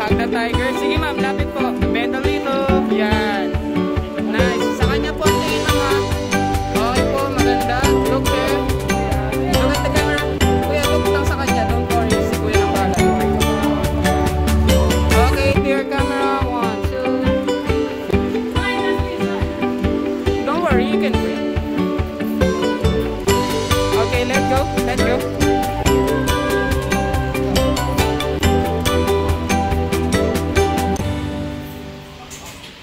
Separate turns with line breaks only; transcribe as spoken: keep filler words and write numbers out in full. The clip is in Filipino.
Hug the tiger. Sige ma'am, lapit po. Bend a little. Yan. Nice. Sa kanya po, tingin ma'am ha. Okay po, maganda. Look there. Look at the camera. Kuya, look lang sa kanya. Don't worry. Si kuya nang bala. Okay, clear camera. One, two. Don't worry, you can breathe. Okay, let's go. Let's go.